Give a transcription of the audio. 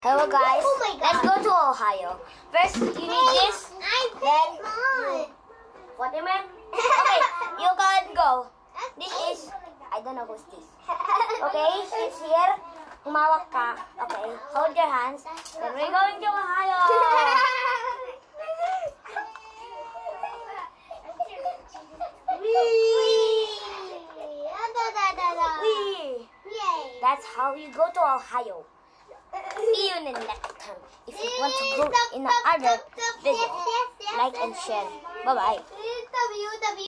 Hello guys, Oh my God. let's go to Ohio. First, you need this, then watermelon. Okay, you can go. This is, I don't know who's this. Okay, it's here. Humawak ka. Okay, hold your hands. Then we're going to Ohio. Whee! That's how you go to Ohio. See you in the next time. If you want to go in the other video, like and share. Bye-bye.